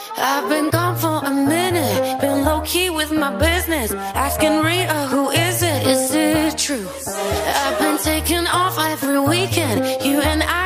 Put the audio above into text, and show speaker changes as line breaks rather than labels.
I've been gone for a minute, been low-key with my business, asking Rita, who is it? Is it true? I've been taking off every weekend, you and I